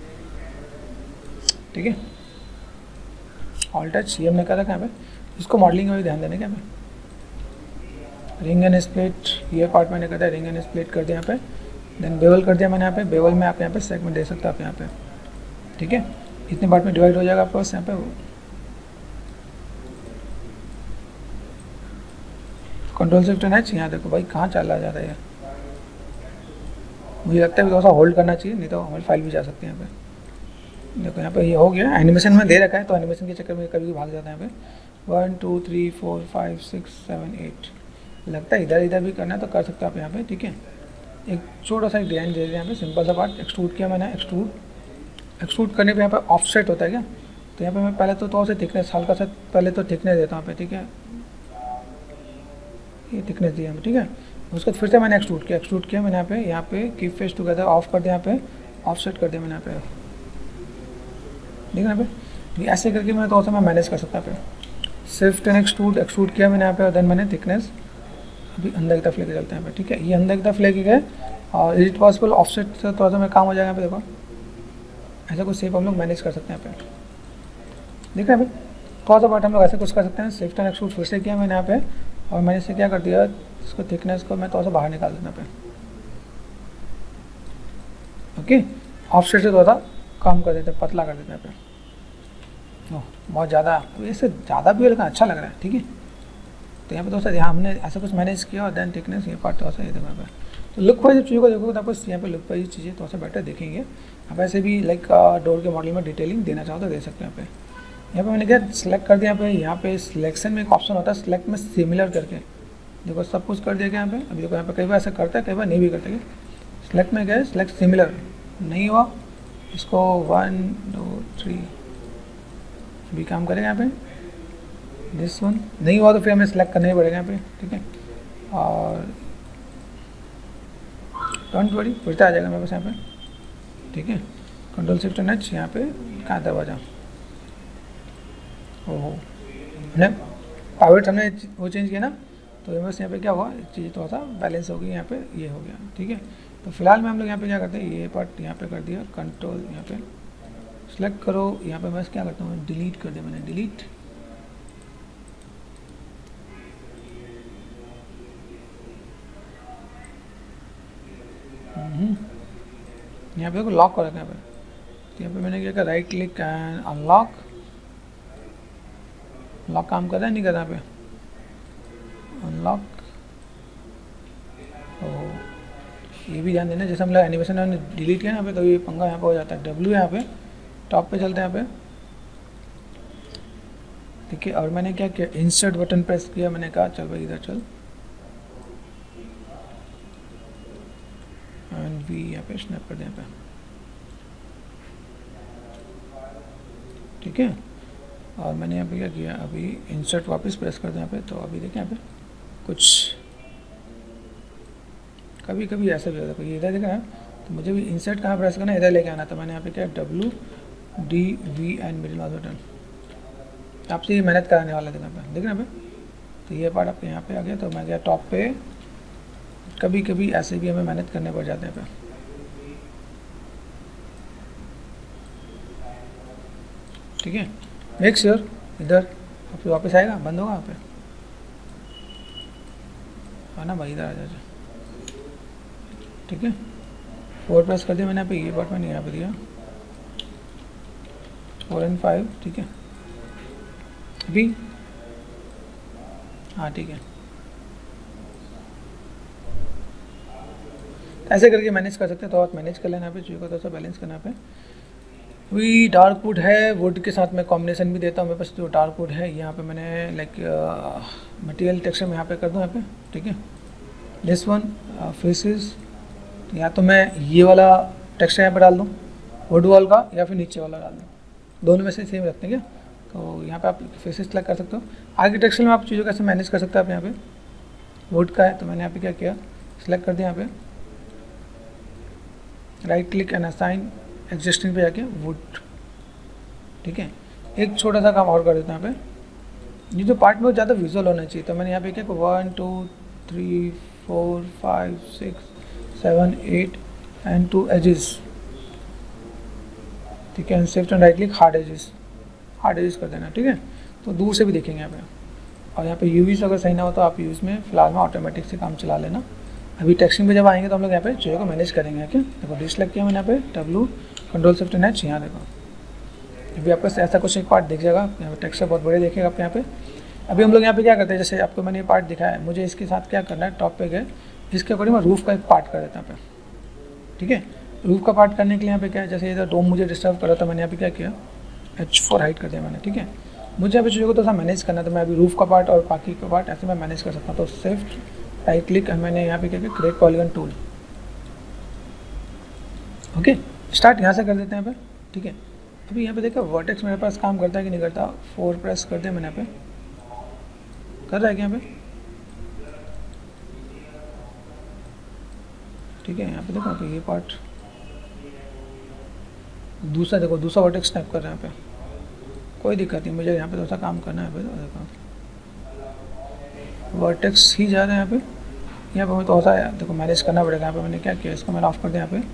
ठीक है। ऑल टच ये हमने कर रखा है यहाँ पे, इसको मॉडलिंग में भी ध्यान देने का यहाँ पे। रिंग एंड स्प्लिट, ये पार्ट मैंने कर दिया, रिंग एंड स्प्लिट कर दिया यहाँ पे। देन बेवल कर दिया मैंने यहाँ पे, बेवल में आप यहाँ पे सेगमेंट दे सकते हो आप यहाँ पे, ठीक है। इतने पार्ट में डिवाइड हो जाएगा आपके पास यहाँ पे। कंट्रोल शिफ्ट एंड एच, यहाँ देखो भाई कहाँ चला जाता है, मुझे लगता है थोड़ा सा होल्ड करना चाहिए, नहीं तो हमारी फाइल भी जा सकती है यहाँ पे। देखो यहाँ पे ये हो गया, एनिमेशन में दे रखा है, तो एनिमेशन के चक्कर में कभी भी भाग जाता है यहाँ पे। 1 2 3 4 5 6 7 8, लगता है इधर इधर भी करना है तो कर सकते हो आप यहाँ पे, ठीक है। एक छोटा सा डिजाइन दे दिया यहाँ पे, सिंपल सा पार्ट एक्सट्रूड किया मैंने। एक्सट्रूड करने पे यहाँ पे ऑफसेट होता है क्या, तो यहाँ पे मैं पहले तो थोड़ा सा थिकनेस, हल्का सा पहले तो थिकनेस देता हूँ यहाँ पे, ठीक है। ये थिकनेस दिया ठीक है। उसके बाद फिर से मैंने एक्सट्रूड किया मैंने यहाँ पे कीप फेस टुगेदर ऑफ कर दिया, यहाँ पे ऑफसेट कर दिया मैंने यहाँ पे, ठीक है। यहाँ पे ऐसे करके मैं थोड़ा सा मैं मैनेज कर सकता पे। शिफ्ट एंड एक्सट्रूड किया मैंने यहाँ पे, और देन मैंने थिकनेस अभी अंदर की तरफ लेके चलते हैं यहाँ पे, ठीक है। ये अंदर की तरफ लेके गए, और इज इट पॉसिबल ऑफसेट से थोड़ा सा मैं काम हो जाएगा यहाँ पे। देखो ऐसा कुछ शेप हम लोग मैनेज कर सकते हैं यहाँ पे, देख रहे हैं भाई। थोड़ा सा पार्ट हम लोग ऐसे कुछ कर सकते हैं। शिफ्ट एंड एक्सट्रूड फिर से किया मैंने यहाँ पे, और मैंने इसे क्या कर दिया, इसको थिकनेस को मैं थोड़ा सा बाहर निकाल देना पे, ओके। ऑफसेट से थोड़ा सा कम कर देते हैं, पतला कर देते हैं पे। बहुत ज़्यादा, तो इससे ज़्यादा भी लेकिन अच्छा लग रहा है, ठीक है। तो यहाँ पे थोड़ा सा यहाँ हमने ऐसा कुछ मैनेज किया, और देन थिकनेस ये पार्ट थोड़ा सा ये देखो पे। तो लुक वाइज चीज़ों को देखोगे तो आपको यहाँ पे लुक वाइज चीज़ें थोड़ा सा बेटर दिखेंगे। आप ऐसे भी लाइक डोर के मॉडल में डिटेलिंग देना चाहो तो दे सकते हैं यहाँ पे मैंने क्या सिलेक्ट कर दिया यहाँ पे सिलेक्शन में एक ऑप्शन होता है सिलेक्ट में सिमिलर करके, देखो सब कुछ कर दिया गया यहाँ पे। अभी देखो यहाँ पे कई बार ऐसा करता है, कई बार नहीं भी करता है। सिलेक्ट में गए, सिलेक्ट सिमिलर नहीं हुआ, इसको 1 2 3 भी काम करेगा यहाँ पे। दिस वन नहीं हुआ तो फिर हमें सिलेक्ट करना ही पड़ेगा यहाँ पे, ठीक है। और डोंट वरी फिर से आ जाएगा मेरे पास यहाँ पे, ठीक है। कंट्रोल शिफ्ट एंड एच, यहाँ पे कहाँ दरवाजा, ओहो हमने पावर्ट हमने वो चेंज किया ना, तो बस यहाँ पे क्या हुआ, चीज़ थोड़ा सा बैलेंस हो गई यहाँ पे, ये हो गया, ठीक है। तो फिलहाल में हम लोग यहाँ पे क्या करते हैं, ये पार्ट यहाँ पे कर दिया, कंट्रोल यहाँ पे सेलेक्ट करो, यहाँ पे बस क्या करता हूँ डिलीट कर दिया मैंने, डिलीट। यहाँ पे लॉक कर रखा है यहाँ पे, तो यहाँ पे मैंने क्या किया right click and unlock. Lock काम कर रहा है नहीं कर रहा पे, अनलॉक। तो ये भी ध्यान देना, जैसे हम लोग एनिमेशन हमने डिलीट किया यहाँ पे, तो ये पंगा यहाँ पे हो जाता है। डब्ल्यू यहाँ पे टॉप पे चलते हैं यहाँ पे, ठीक है। और मैंने क्या किया, इंसर्ट बटन प्रेस किया, मैंने कहा चल भाई इधर चल, एंड वी यहाँ पे स्नैप कर दें यहाँ पे, ठीक है। और मैंने यहाँ पे क्या किया, अभी इंसर्ट वापस प्रेस कर दें यहाँ पे, तो अभी देखें यहाँ पे कुछ कभी कभी ऐसा भी होता है, कोई इधर देखा है तो मुझे भी इंसर्ट कहाँ प्रेस करना है, इधर लेके आना। तो मैंने यहाँ पे क्या W D V and middle mouse button, आपसे ये मेहनत कराने वाला देखना पे, देख रहे हैं पे। तो ये पार्ट आपके यहाँ पे आ गया, तो मैं गया टॉप पे। कभी कभी ऐसे भी हमें मेहनत करने पड़ जाते हैं पे, ठीक है। मेक श्योर इधर फिर वापस आएगा, बंद होगा यहाँ पे, आना भाई इधर आ जाए, ठीक है। 4 प्रेस कर दिया मैंने यहाँ पे, ये पार्ट मैंने यहाँ पे दिया 4 and 5, ठीक है। अभी हाँ ठीक है, ऐसे करके मैनेज कर सकते हैं। तो आप मैनेज कर लेना पे, चीज़ों को थोड़ा सा बैलेंस करना पे। अभी डार्क वुड है, वुड के साथ मैं कॉम्बिनेशन भी देता हूँ। मेरे पास जो डार्क वुड है यहाँ पे मैंने लाइक मटेरियल टेक्सचर में यहाँ पे कर दूँ यहाँ पे, ठीक है। दिस वन फेसेस, या तो मैं ये वाला टेक्सचर यहाँ पे डाल दूँ वुड वॉल का, या फिर नीचे वाला डाल दूँ, दोनों में से सेम रखते हैं क्या। तो यहाँ पे आप फेसेस सेलेक्ट कर सकते हो। आर्किटेक्चर में आप चीज़ों कैसे मैनेज कर सकते हो आप यहाँ पे। वुड का है तो मैंने यहाँ पे क्या किया, सिलेक्ट कर दिया यहाँ पे, right click and assign existing पे जाके वुड, ठीक है। एक छोटा सा काम और कर देता हूँ यहाँ पे, ये जो पार्ट में ज़्यादा विजुअल होना चाहिए, तो मैंने यहाँ पे क्या 1 2 3 4 5 6 7 8 एंड 2 एजेस, ठीक है। Shift and right click hard edges कर देना, ठीक है। तो दूर से भी देखेंगे यहाँ पे। और यहाँ पे यूवीज अगर सही ना हो तो आप यूज में फिलहाल में ऑटोमेटिक से काम चला लेना। अभी टेक्सटिंग पे जब आएंगे तो हम लोग यहाँ पे चीज़ों को मैनेज करेंगे, क्या। देखो डिसलेक्ट किया मैंने यहाँ पे W control shift and H, यहाँ देखो अभी आपको ऐसा कुछ एक पार्ट दिख जाएगा। यहाँ पे टेक्सचर बहुत बड़े देखेगा आप यहाँ पे। अभी हम लोग यहाँ पे क्या करते हैं, जैसे आपको मैंने ये पार्ट दिखाया है, मुझे इसके साथ क्या करना है, टॉप पे गए, इसके अकॉर्डिंग मैं रूफ का एक पार्ट कर देता हूँ यहाँ पे, ठीक है। रूफ का पार्ट करने के लिए यहाँ पे क्या है, जैसे इधर डोम मुझे डिस्टर्ब कर रहा था, मैंने यहाँ पे क्या किया H4 हाइट कर दिया मैंने, ठीक है। मुझे यहाँ पे चीज़ों को तो मैनेज करना है, तो मैं अभी रूफ का पार्ट और बाकी का पार्ट ऐसे मैं मैनेज कर सकता हूँ। तो शिफ्ट राइट क्लिक और मैंने यहाँ पे क्या किया, create polygon tool, okay. Start यहाँ से कर देते हैं यहाँ पे, ठीक है। अभी यहाँ पे देखा वर्टेक्स मेरे पास काम करता है कि नहीं करता। 4 प्रेस कर दिया मैंने यहाँ पे, कर रहा है क्या यहाँ पे, ठीक है। यहाँ पे देखो तो ये पार्ट दूसरा, देखो दूसरा वर्टेक्स स्नैप कर रहा है यहाँ पे, कोई दिक्कत नहीं। मुझे यहाँ पे थोड़ा काम करना है यहाँ पे, देखो वर्टेक्स ही जा रहा है यहाँ पे। यहाँ पे मैं थोड़ा सा देखो मैनेज करना पड़ेगा। यहाँ पे मैंने क्या किया, इसको मैंने ऑफ कर दिया यहाँ पे,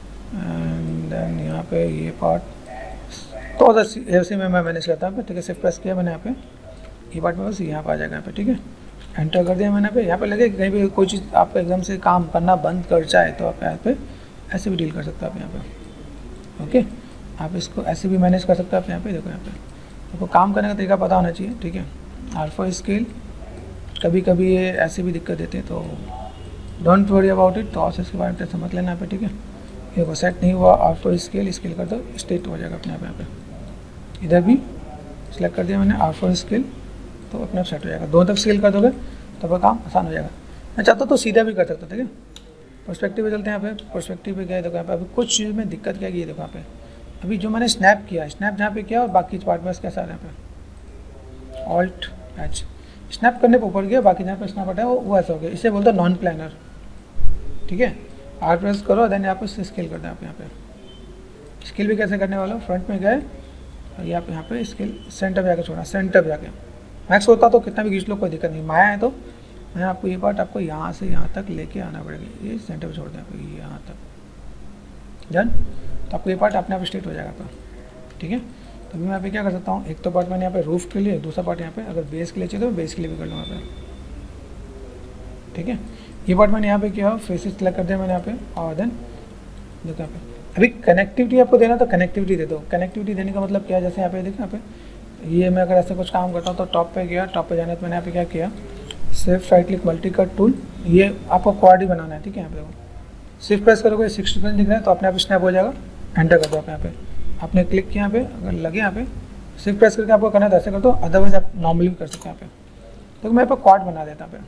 एंड देन यहाँ पे ये पार्ट तो ऐसे में मैं मैनेज करता हूँ, ठीक है। सिर्फ प्रेस किया मैंने यहाँ पे, ये पार्ट में बस यहाँ पे आ जाएगा यहाँ पे, ठीक है। एंटर कर दिया मैंने यहाँ पे लगे कहीं भी कोई चीज़ आपको एकदम से काम करना बंद कर जाए तो आप यहाँ पे ऐसे भी डील कर सकते हो आप यहाँ पे, ओके। आप इसको ऐसे भी मैनेज कर सकते हो आप यहाँ पे। देखो यहाँ पे आपको काम करने का तरीका पता होना चाहिए, ठीक है। अल्फा स्केल कभी कभी ये ऐसे भी दिक्कत देते हैं, तो डोंट वरी अबाउट इट, तो ऑस के बारे में समझ लेना यहाँ पे, ठीक है। देखो सेट नहीं हुआ, अल्फा स्केल कर दो, स्टेट हो जाएगा अपने आप यहाँ पे। इधर भी सिलेक्ट कर दिया मैंने अल्फा स्केल, तो अपने आप सेट हो जाएगा। दोनों तरफ स्केल कर दोगे तो वह काम आसान हो जाएगा। मैं चाहता तो सीधा भी कर सकता, ठीक है। पर्सपेक्टिव पे चलते हैं यहाँ पे, पर्सपेक्टिव पे गए, देखो यहाँ पे अभी कुछ चीज़ में दिक्कत क्या की है, देखो यहाँ पे अभी जो मैंने स्नैप किया, स्नैप जहाँ पे किया और बाकी पार्ट में कैसा आ रहा है यहाँ पे, ऑल्ट एच स्नैप करने पर ऊपर गया, बाकी जहाँ पे स्नैप हटा है वो ऐसा हो गया। इसे बोलते हैं नॉन प्लानर, ठीक है। आर प्रेस करो, देन यहाँ पे स्केल करते हैं आप यहाँ पे। स्केल भी कैसे करने वाला, फ्रंट में गए और यहाँ पे स्केल सेंटर पे जाकर छोड़ा, सेंटर पे जाके मैक्स होता तो कितना भी खींच लो कोई दिक्कत नहीं। माया है तो मैं आपको ये पार्ट आपको यहाँ से यहाँ तक लेके आना पड़ेगा, ये सेंटर पे छोड़ दें आपको यहाँ तक, डन। तो आपको ये पार्ट अपने आप स्ट्रेट हो जाएगा आपका, ठीक है। तो अभी मैं यहाँ पे क्या कर सकता हूँ, एक तो पार्ट मैंने यहाँ पे रूफ के लिए, दूसरा पार्ट यहाँ पे अगर बेस के लिए चाहिए तो बेस के लिए भी कर लूँगा यहाँ पे, ठीक है। ये पार्ट मैंने यहाँ पे किया, फेसेस सेलेक्ट कर दिया मैंने यहाँ पे, और देन देखो यहाँ पे अभी कनेक्टिविटी आपको देना तो कनेक्टिविटी दे दो। कनेक्टिविटी देने का मतलब क्या है, जैसे यहाँ पे देखो यहाँ पे ये मैं अगर ऐसे कुछ काम करता हूँ तो टॉप पे गया, टॉप पे जाने तो मैंने यहाँ पे क्या किया, सिर्फ right click multi cut tool, ये आपको क्वाड ही बनाना है, ठीक है। यहाँ पे देखो सिर्फ प्रेस करोगे 60% दिख रहा है तो अपने आप स्नैप हो जाएगा। एंटर कर दो आप यहाँ पे, आपने क्लिक किया यहाँ पे, अगर लगे यहाँ पे सिर्फ प्रेस करके आपको करना है तो ऐसे कर दो, अदरवाइज आप नॉर्मली भी कर सकते हैं यहाँ पे। तो मैं यहाँ पे क्वाड बना देता हूँ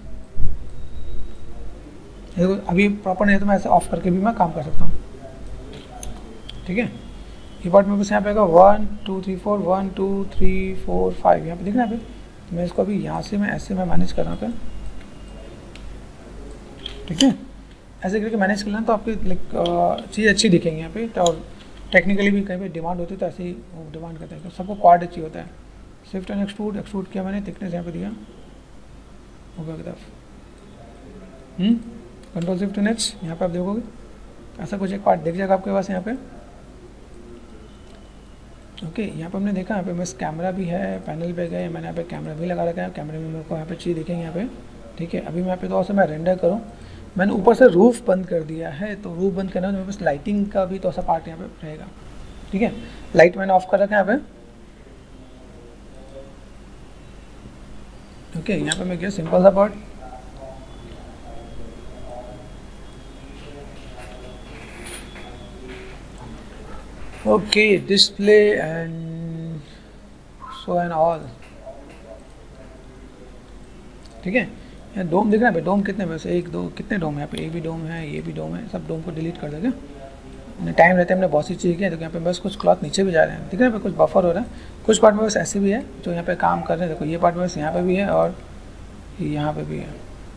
पे, अभी प्रॉपर नहीं है तो मैं ऐसे ऑफ करके भी मैं काम कर सकता हूँ, ठीक है। ये पार्ट में बस यहाँ पे आएगा 1 2 3 4 1 2 3 4 5 यहाँ पे दिख रहा है। तो मैं इसको अभी यहाँ से मैं ऐसे मैं मैनेज कर रहा हूँ, ठीक है। ऐसे करके मैनेज कर लेना तो आपकी लाइक चीज़ अच्छी दिखेंगी यहाँ पे। और टेक्निकली भी कहीं पे डिमांड होती है तो ऐसे ही वो डिमांड करते हैं, तो सबको क्वाड अच्छी होता है। शिफ्ट एंड एक्सट्रूड किया मैंने, थिकनेस यहाँ पे दिया ऊपर की तरफ, कंट्रोल शिफ्ट एंड एच, यहाँ पे आप देखोगे ऐसा कुछ एक पार्ट दिख जाएगा आपके पास यहाँ पे, ओके। यहाँ पे हमने देखा यहाँ पे बस कैमरा भी है, पैनल पे गए मैंने यहाँ पे कैमरा भी लगा रखा है, कैमरे में मेरे को यहाँ पे चीज़ दिखेंगे यहाँ पे, ठीक है। अभी मैं यहाँ पे तो मैं रेंडर करूँ, मैंने ऊपर से रूफ बंद कर दिया है, तो रूफ बंद करना है तो मेरे पास लाइटिंग का भी तो पार्ट यहाँ पे रहेगा, ठीक है। लाइट मैंने ऑफ कर रखा है यहाँ पे, ओके। यहाँ पे मैं गया सिंपल सा part, okay, display and show and all, ठीक है। यहाँ डोम दिख रहा है भाई, डोम कितने वैसे, एक दो कितने डोम है यहाँ पे, एक भी डोम है, ये भी डोम है, सब डोम को डिलीट कर देगा। टाइम रहते हमने बहुत सी चीज़ की है, तो यहाँ पे बस कुछ क्लॉथ नीचे भी जा रहे हैं, दिख रहा है, कुछ बफर हो रहा है, कुछ पार्ट में बस ऐसे भी है जो यहाँ पे काम कर रहे हैं। देखो ये पार्ट में बस यहाँ पे भी है और यहाँ पे भी है,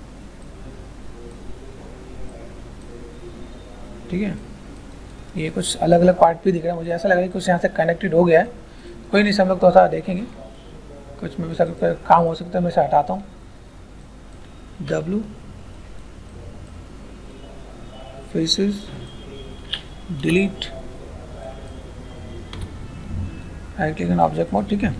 ठीक है। ये कुछ अलग अलग पार्ट भी दिख रहा है, मुझे ऐसा लग रहा है कुछ यहाँ से कनेक्टेड हो गया है। कोई नहीं, सब लोग तो ऐसा देखेंगे, कुछ में भी सब काम हो सकता है। मैं इसे हटाता हूँ, W faces delete, right click and object mode, ठीक है,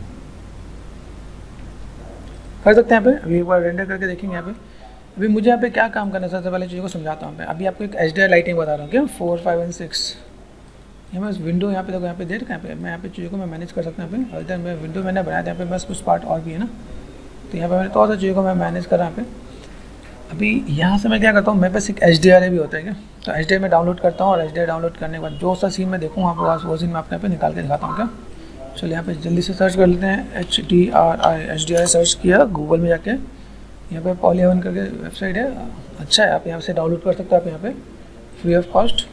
कर सकते हैं यहाँ पे। अभी एक बार रेंडर करके देखेंगे यहाँ पे। अभी मुझे यहाँ पे क्या काम करना है, सबसे पहले चीज़ों को समझाता हूँ। अभी आपको एक HDR लाइटिंग बता रहा हूँ, क्या 4, 5 एंड 6। यहाँ मैं विंडो यहाँ पे देखो, यहाँ पे देख यहाँ पे मैं यहाँ पे चीज़ों को मैं मैनेज कर सकता हूँ। यहाँ पे इधर मैं विंडो मैंने बनाया था, यहाँ पे बस कुछ पार्ट और भी है ना, तो यहाँ पे मैंने थोड़ा सा चीज़ों को मैं मैनेज कर रहा हूँ यहाँ पे। अभी यहाँ से मैं क्या करता हूँ, मेरे पास एक HDR भी होता है क्या, तो HDR में डाउनलोड करता हूँ और HDR डाउनलोड करने के बाद जो सा सीन मैं देखूँ वहाँ पर वो सीन मैं अपने पे निकाल के दिखाता हूँ क्या। चलिए यहाँ पे जल्दी से सर्च कर लेते हैं, HDR सर्च किया गूगल में जाके, यहाँ पे पॉली7 करके वेबसाइट है, अच्छा है, आप यहाँ से डाउनलोड कर सकते हो आप यहाँ पे फ्री ऑफ कॉस्ट।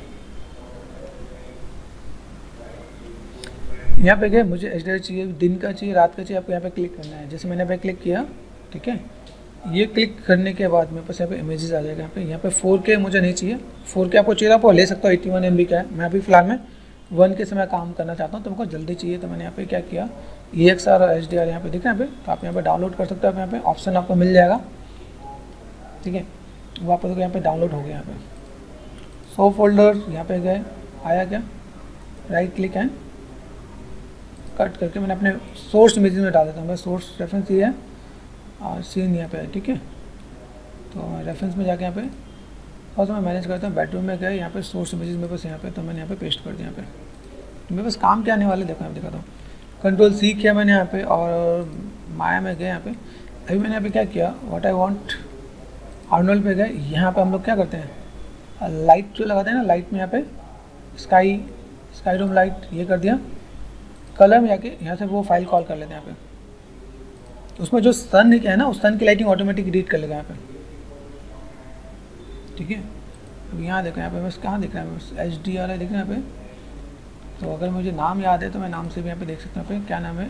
यहाँ पे गए, मुझे HDR चाहिए, दिन का चाहिए, रात का चाहिए, आपको यहाँ पे क्लिक करना है। जैसे मैंने यहाँ पे क्लिक किया, ठीक है, ये क्लिक करने के बाद मेरे पास यहाँ पे इमेजेस आ जाएगा। यहाँ पे 4K मुझे नहीं चाहिए, 4K आपको चाहिए आप ले सकते हो, 81 MB का है। मैं अभी फिलहाल में 1K से मैं काम करना चाहता हूँ, तो मुझको जल्दी चाहिए, तो मैंने यहाँ पे क्या किया, EXR और HDR यहाँ पे दिख रहा है, यहाँ पे तो आप यहाँ पे डाउनलोड कर सकते हो। यहाँ पे ऑप्शन आपको मिल जाएगा, ठीक है, वो आपको यहाँ पे डाउनलोड हो गया। यहाँ पे 100 फोल्डर यहाँ पे गए, आया क्या, राइट क्लिक एंड कट करके मैंने अपने सोर्स इमेज में डाल देता हूँ। मैं सोर्स रेफरेंस ये है और सीन यहाँ पे है, ठीक है। तो मैं रेफरेंस में जाके यहाँ पे और तो मैं मैनेज करता हूँ। बेडरूम में गए, यहाँ पे सोर्स इमेजेस मेरे पास यहाँ पे, तो मैंने यहाँ पे पेस्ट कर दिया। यहाँ पे मेरे पास काम क्या आने वाले देखो, यहाँ दिखाता हूँ। Ctrl+C किया मैंने यहाँ पे और माया में गए यहाँ पे। अभी मैंने यहाँ पे क्या किया, व्हाट आई वांट, आर्नोल्ड पे गए। यहाँ पे हम लोग क्या करते हैं, लाइट जो लगाते हैं ना, लाइट में यहाँ पे स्काई रूम लाइट ये कर दिया। कलर में जाके यहाँ से वो फाइल कॉल कर लेते हैं यहाँ पे, उसमें जो सन क्या है ना, उस सन की लाइटिंग ऑटोमेटिक एडिट कर लेगा यहाँ पे, ठीक है। अब यहाँ देखो, यहाँ पे बस कहाँ दिख रहा है, बस HDR है दिख रहा है यहाँ पे। तो अगर मुझे नाम याद है तो मैं नाम से भी यहाँ पे देख सकता हूँ। यहाँ पे क्या नाम है,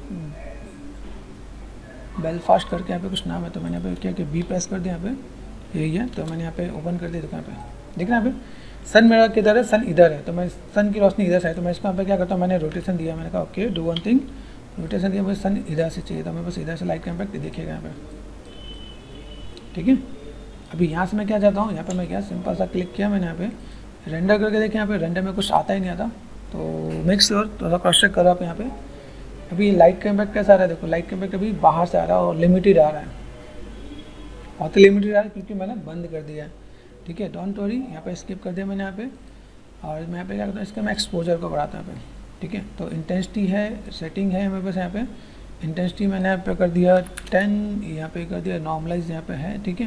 बेलफास्ट करके यहाँ पे कुछ नाम है। तो मैंने यहाँ पे क्या कि B प्रेस कर दिया, यहाँ पे यही है। तो मैंने यहाँ पे ओपन कर दिया, देखो यहाँ पे दिख रहा है यहाँ पे सन मेरा किधर है, सन इधर है, तो मैं सन की रोशनी इधर से है। तो मैं इसको यहाँ पे क्या करता हूँ, मैंने रोटेशन दिया, मैंने कहा okay do one thing, rotation दिया, मुझे सन इधर से चाहिए, तो मैं बस इधर से लाइट का इम्पैक्ट देखिएगा यहाँ पे, ठीक है। अभी यहाँ से मैं क्या चाहता हूँ, यहाँ पे मैं क्या सिंपल सा क्लिक किया मैंने, यहाँ पे रेंडर करके देखें। यहाँ पे रेंडर में कुछ आता ही नहीं आता, तो मिक्स और थोड़ा क्रॉस चेक करो आप यहाँ पे। अभी लाइट का इम्पैक्ट कैसा आ रहा है, देखो लाइट का इम्पैक्ट अभी बाहर से आ रहा है और लिमिटेड आ रहा है, बहुत लिमिटेड आ रहा है क्योंकि मैंने बंद कर दिया है, ठीक है। डोंट वरी, यहाँ पे स्किप कर दिया मैंने यहाँ पे। और मैं यहाँ पे क्या करता हूँ, इसका मैं एक्सपोजर को बढ़ाता हूँ यहाँ पे, ठीक है। तो इंटेंसिटी है, सेटिंग है मेरे पास यहाँ पे, इंटेंसिटी मैंने यहाँ पे कर दिया 10, यहाँ पे कर दिया नॉर्मलाइज यहाँ पे है, ठीक है,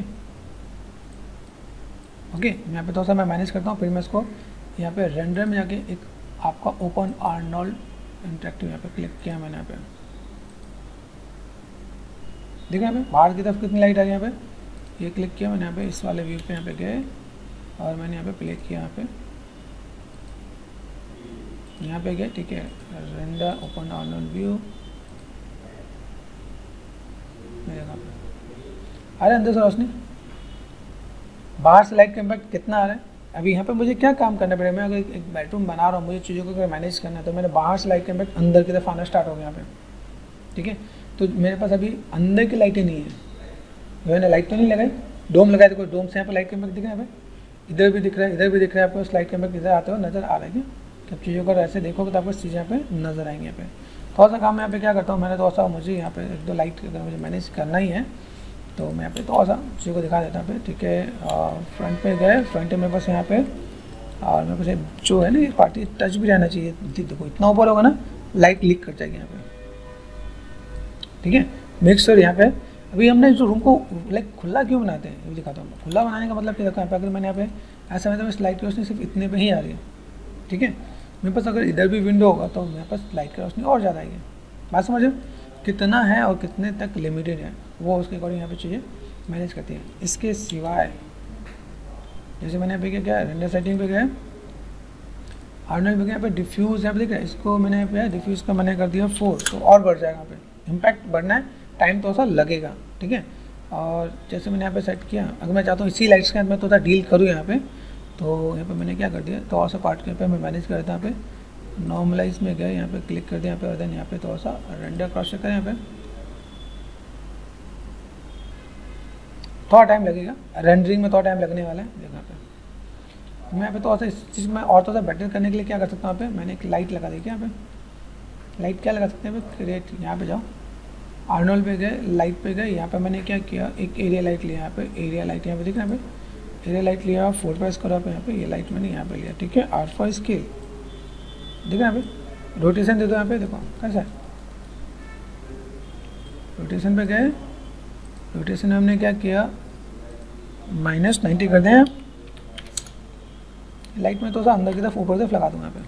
ओके। यहाँ पे थोड़ा सा मैं मैनेज करता हूँ, फिर मैं इसको यहाँ पे रेंडर में जाके एक आपका ओपन आर्नोल्ड इंटरेक्टिव यहाँ पे क्लिक किया मैंने, यहाँ पे देखा यहाँ पे बाहर की तरफ कितनी लाइट आ रही है। यहाँ पे ये क्लिक किया मैंने, यहाँ पे इस वाले व्यू पे यहाँ पे गए और मैंने यहाँ पे प्ले किया, यहाँ पे गए, ठीक है। रेंडर ओपन आर्नोल्ड व्यू, अरे अंदर से रोशनी, बाहर से लाइट का इम्पैक्ट कितना आ रहा है। अभी यहाँ पे मुझे क्या काम करना पड़ेगा, मैं अगर एक बेडरूम बना रहा हूँ, मुझे चीज़ों को अगर मैनेज करना है, तो मैंने बाहर से लाइट का इम्पैक्ट अंदर की तरफ आना स्टार्ट हो गया यहाँ पे, ठीक है। तो मेरे पास अभी अंदर की लाइटें नहीं है, मैंने लाइट तो नहीं लगाई, डोम लगाया, देखो डोम से यहाँ पे लाइट का इम्पैक्ट दिख रहा है, इधर भी दिख रहा है, इधर भी दिख रहा है, आपको उस लाइट का इम्पैक्ट इधर आते हुए नजर आ रहा है। जब चीज़ों को ऐसे देखोगे तो आपको चीज़ें यहाँ पे नजर आएंगी। यहाँ पे थोड़ा सा काम मैं यहाँ पे क्या करता हूँ, मैंने थोड़ा सा मुझे यहाँ पे एक दो लाइट अगर मुझे मैनेज करना ही है तो मैं यहाँ पे थोड़ा सा चीज़ों को दिखा देता हूँ, ठीक है। फ्रंट पे गए, फ्रंट में बस यहाँ पे और मेरे पास जो है ना, ये पार्टी टच भी रहना चाहिए, देखो इतना ऊपर होगा ना लाइट लीक कर जाएगी यहाँ पे, ठीक है। मिक्सर यहाँ पे अभी हमने जो रूम को लाइक खुला क्यों बनाते हैं, ये दिखाता हूँ। खुला बनाने का मतलब क्या, देखो यहाँ पे अगर मैंने यहाँ पे ऐसा मतलब इस लाइट की रोशनी सिर्फ इतने पे ही आ रही है, ठीक है। मेरे पास अगर इधर भी विंडो होगा तो मेरे पास लाइट की रोशनी और ज़्यादा आएगी। बात समझे, कितना है और कितने तक लिमिटेड है वो उसके अकॉर्डिंग यहाँ पे चीज़ें मैनेज करती है। इसके सिवाय जैसे मैंने यहाँ पे क्या किया, रेंडर सेटिंग पे गया, आर्नल पे गया, यहाँ पे डिफ्यूज़ यहाँ पे दिख रहा है, इसको मैंने यहाँ पे डिफ्यूज़ का मैंने कर दिया 4, तो और बढ़ जाएगा। यहाँ पे इम्पैक्ट बढ़ना है, टाइम तो सा लगेगा, ठीक है। और जैसे मैंने यहाँ पे सेट किया, अगर मैं चाहता हूँ इसी लाइट्स के अंदर मैं थोड़ा डील करूँ यहाँ पे, तो यहाँ पे मैंने क्या कर दिया, थोड़ा सा पार्ट के पे मैं मैनेज कर देता। यहाँ पे नॉर्मलाइज में गए, यहाँ पे क्लिक कर दिया, यहाँ पे और देन यहाँ पे थोड़ा सा रेंडर क्रॉस चेक करें। यहाँ पे थोड़ा टाइम लगेगा, रेंडरिंग में थोड़ा टाइम लगने वाला है। देखो यहाँ पे मैं यहाँ पे थोड़ा सा इस चीज़ में और थोड़ा सा बेटर करने के लिए क्या कर सकता हूँ, यहाँ पे मैंने एक लाइट लगा दी। क्या यहाँ पे लाइट क्या लगा सकते हैं, यहाँ पे क्रिएट, यहाँ पे जाओ, आर्नोल्ड पे गए, लाइट पे गए, यहाँ पे मैंने क्या किया, एक एरिया लाइट लिया। यहाँ पे एरिया लाइट यहाँ पे दिख रहा है, यहाँ पे एरिया लाइट लिया, 4 प्रेस करो यहाँ पे ये लाइट मैंने यहाँ पे लिया, ठीक है। R4 स्केल दिख रहा है, यहाँ पे रोटेशन दे दो, यहाँ पे देखो कैसा है, रोटेशन पे गए, रोटेशन में हमने क्या किया, -90 कर दें। लाइट में तो सा अंदर की तरफ ऊपर तरफ लगा दूँगा, यहाँ पे